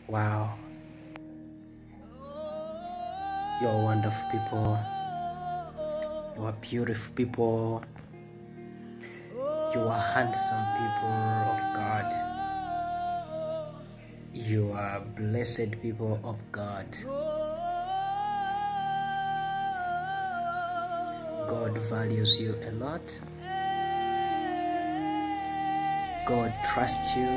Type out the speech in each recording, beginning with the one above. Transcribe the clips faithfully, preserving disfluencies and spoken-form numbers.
Wow. You are wonderful people. You are beautiful people. You are handsome people of God. You are blessed people of God. God values you a lot. God trusts you.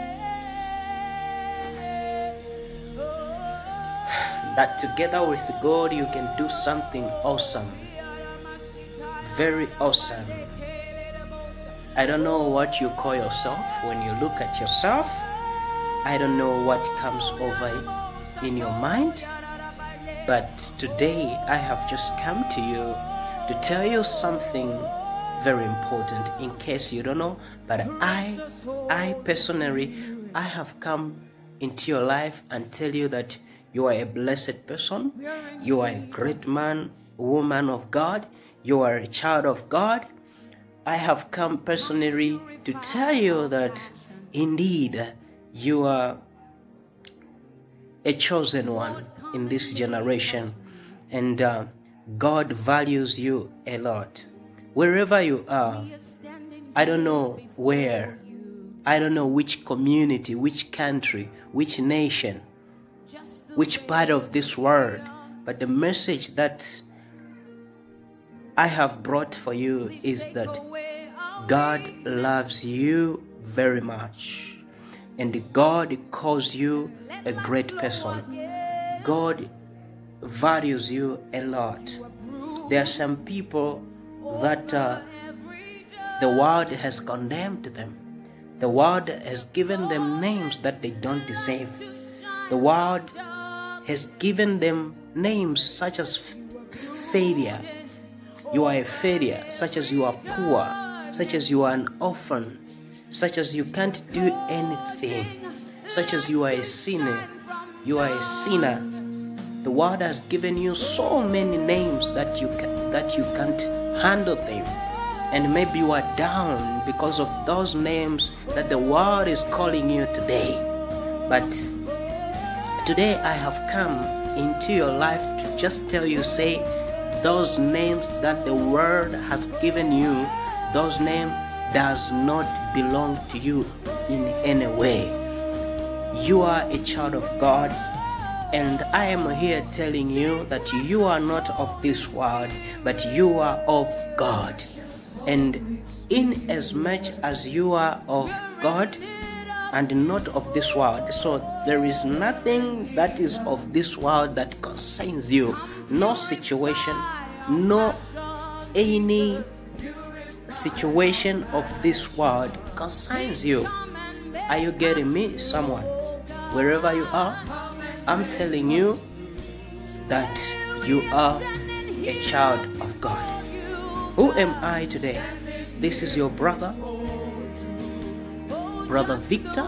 That together with God you can do something awesome. Very awesome. I don't know what you call yourself when you look at yourself. I don't know what comes over in your mind. But today I have just come to you to tell you something very important in case you don't know. But I, I personally, I have come into your life and tell you that you are a blessed person. You are a great man, woman of God. You are a child of God. I have come personally to tell you that indeed you are a chosen one in this generation. And uh, God values you a lot. Wherever you are, I don't know where, I don't know which community, which country, which nation, which part of this world, but the message that I have brought for you is that God loves you very much, and God calls you a great person. God values you a lot. There are some people that uh, the world has condemned them. The world has given them names that they don't deserve. The world has given them names such as failure. You are a failure, such as you are poor, such as you are an orphan, such as you can't do anything, such as you are a sinner. You are a sinner. The world has given you so many names that you can, that you can't handle them, and maybe you are down because of those names that the world is calling you today. But today I have come into your life to just tell you, say, those names that the world has given you, those names does not belong to you in any way. You are a child of God, and I am here telling you that you are not of this world, but you are of God. And in as much as you are of God and not of this world, so there is nothing that is of this world that concerns you. No situation, no any situation of this world concerns you. Are you getting me, someone? Wherever you are, I'm telling you that you are a child of God. Who am I today? This is your brother, Brother Victor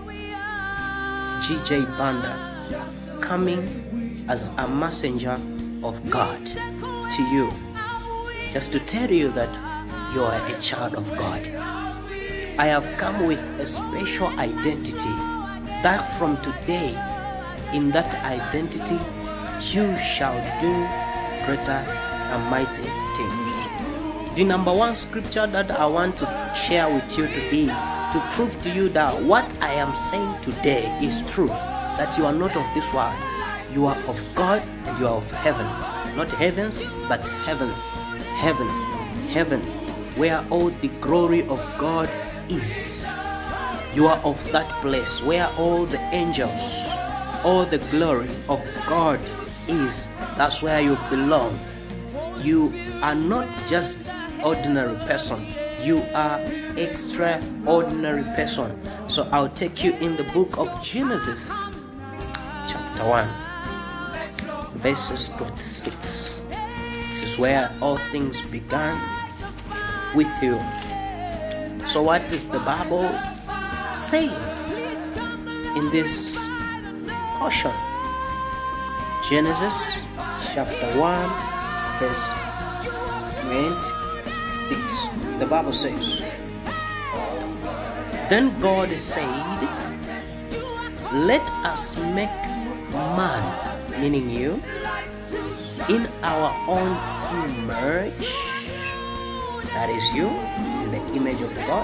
G J Banda, coming as a messenger of God to you, just to tell you that you are a child of God. I have come with a special identity, that from today, in that identity, you shall do greater and mighty things. The number one scripture that I want to share with you today, to prove to you that what I am saying today is true, that you are not of this world. You are of God and you are of heaven. Not heavens, but heaven. Heaven. Heaven. Where all the glory of God is. You are of that place where all the angels, all the glory of God is. That's where you belong. You are not just ordinary person. You are extraordinary person. So I'll take you in the book of Genesis, chapter one, verses twenty-six. This is where all things began with you. So what does the Bible say in this portion? Genesis chapter one, verse twenty-six. The Bible says, "Then God said, let us make man, meaning you, in our own image, that is you, in the image of God,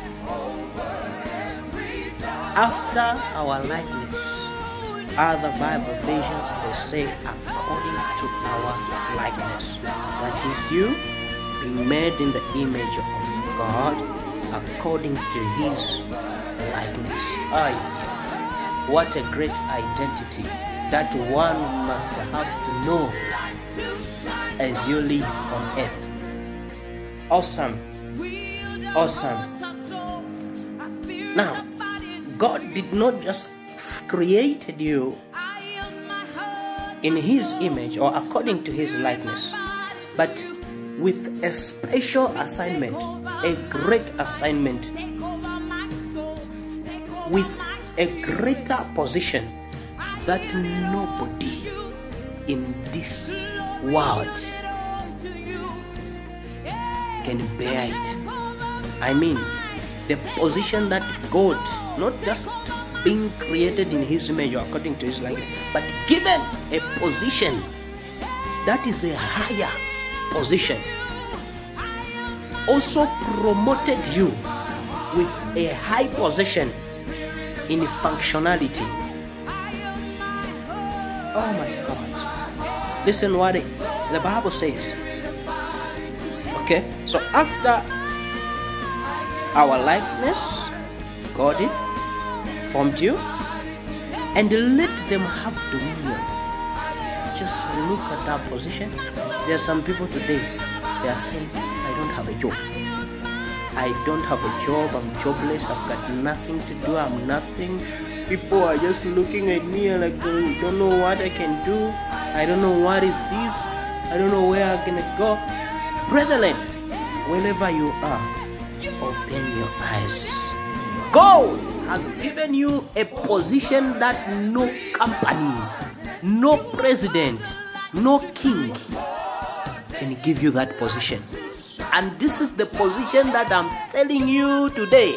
after our likeness. Other Bible versions, they say according to our likeness. That is you being made in the image of God according to his likeness. Aye. What a great identity that one must have to know as you live on earth. Awesome. Awesome. Now, God did not just created you in his image or according to his likeness, but with a special assignment, a great assignment, with a greater position that nobody in this world can bear it. I mean, the position that God, not just being created in his image or according to his likeness, but given a position that is a higher position, also promoted you with a high position in functionality. Oh my God. Listen what it, the Bible says. Okay, so after our likeness, God did formed you, and let them have dominion. Just look at that position. There are some people today, they are saying, I don't have a job. I don't have a job, I'm jobless, I've got nothing to do, I'm nothing. People are just looking at me and like, I don't know what I can do. I don't know what is this. I don't know where I'm gonna go. Brethren, wherever you are, open your eyes. God has given you a position that no company, no president, no king can give you that position. And this is the position that I'm telling you today.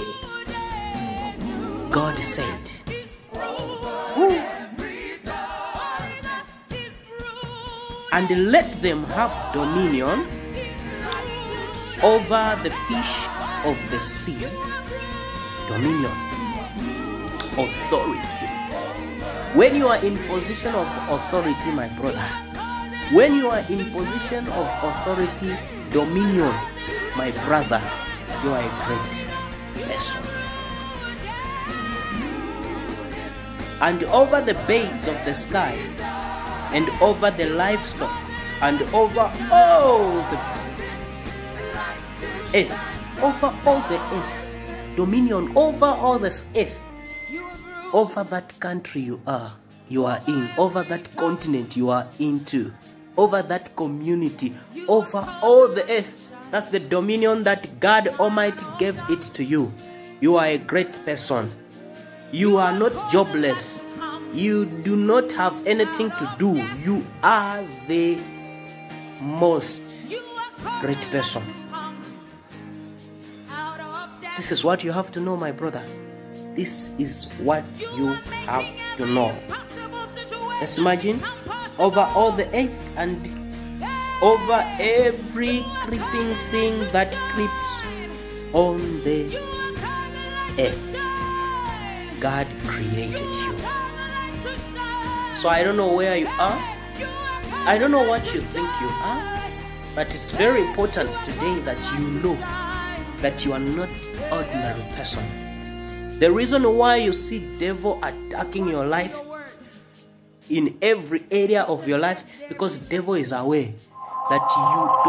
God said, Woo. And let them have dominion over the fish of the sea. Dominion. Authority. When you are in position of authority, my brother, when you are in position of authority, dominion, my brother, you are a great person. And over the birds of the sky, and over the livestock, and over all the earth, over all the earth, dominion over all the earth, over that country you are, you are in, over that continent you are into, over that community, over all the earth. That's the dominion that God Almighty gave it to you. You are a great person. You are not jobless. You do not have anything to do. You are the most great person. This is what you have to know, my brother. This is what you have to know. Let's imagine over all the earth and over every creeping thing that creeps on the earth. God created you. So I don't know where you are. I don't know what you think you are. But it's very important today that you know that you are not an ordinary person. The reason why you see devil attacking your life in every area of your life, because devil is aware that you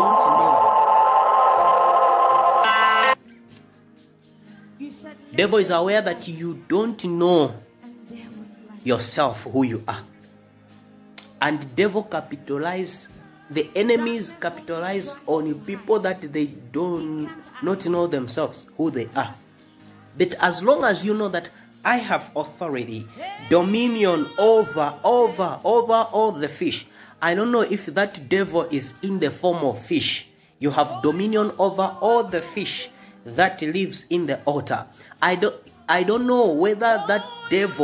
don't know. Devil is aware that you don't know yourself, who you are. And devil capitalize, the enemies capitalize on people that they don't not know themselves, who they are. But as long as you know that I have authority, dominion over, over, over all the fish. I don't know if that devil is in the form of fish. You have dominion over all the fish that lives in the water. I don't, I don't know whether that devil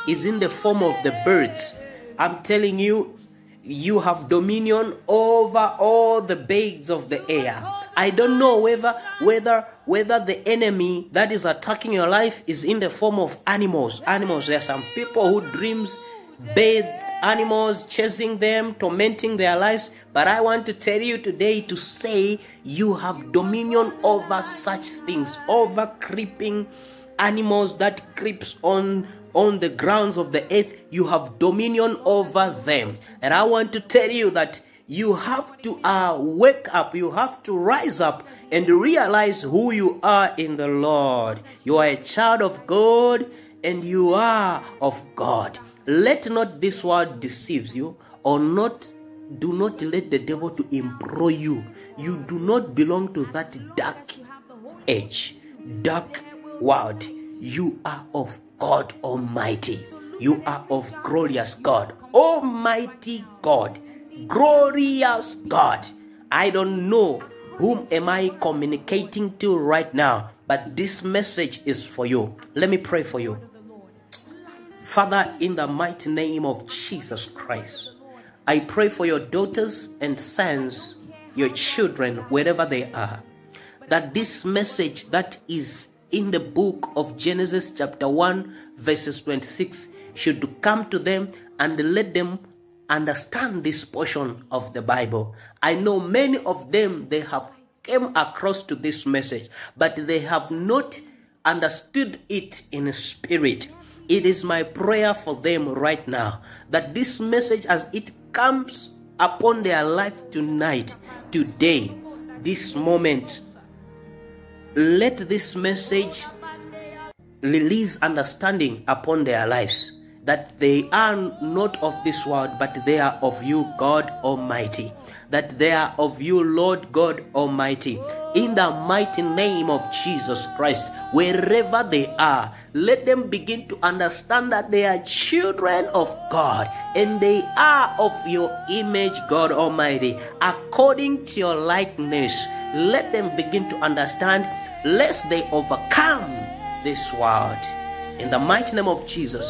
is in the form of the birds. I'm telling you, you have dominion over all the birds of the air. I don't know whether whether whether the enemy that is attacking your life is in the form of animals. Animals. There are some people who dreams birds, animals, chasing them, tormenting their lives. But I want to tell you today to say you have dominion over such things, over creeping animals that creeps on on the grounds of the earth. You have dominion over them. And I want to tell you that you have to uh, wake up, you have to rise up and realize who you are in the Lord. You are a child of God and you are of God. Let not this world deceive you, or not do not let the devil to embroil you. You do not belong to that dark age, dark world. You are of God Almighty. You are of glorious God, Almighty God, glorious God. I don't know whom am I communicating to right now, but this message is for you. Let me pray for you. Father, in the mighty name of Jesus Christ, I pray for your daughters and sons, your children, wherever they are, that this message that is in the book of Genesis chapter one, verses twenty-six, should come to them and let them understand this portion of the Bible. I know many of them, they have came across to this message, but they have not understood it in spirit. It is my prayer for them right now that this message, as it comes upon their life tonight, today, this moment, let this message release understanding upon their lives, that they are not of this world, but they are of you, God Almighty. That they are of you, Lord God Almighty. In the mighty name of Jesus Christ, wherever they are, let them begin to understand that they are children of God and they are of your image, God Almighty, according to your likeness. Let them begin to understand, lest they overcome this world. In the mighty name of Jesus,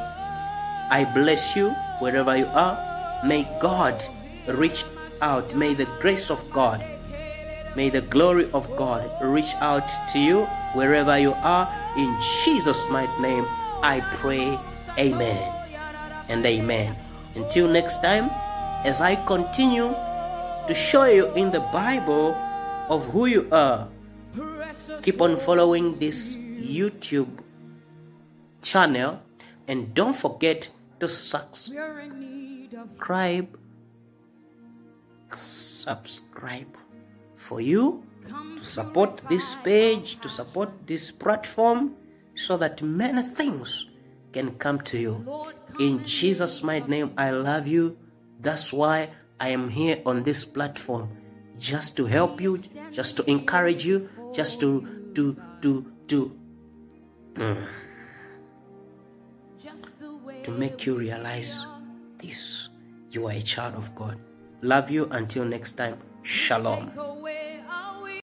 I bless you wherever you are. May God reach out. May the grace of God, may the glory of God reach out to you wherever you are. In Jesus' mighty name, I pray. Amen and amen. Until next time, as I continue to show you in the Bible of who you are, keep on following this YouTube channel, and don't forget to subscribe subscribe for you to support this page, to support this platform, so that many things can come to you. In Jesus' mighty name, I love you. That's why I am here on this platform, just to help you, just to encourage you, just to to to to mm, to make you realize this: you are a child of God. Love you. Until next time. Shalom.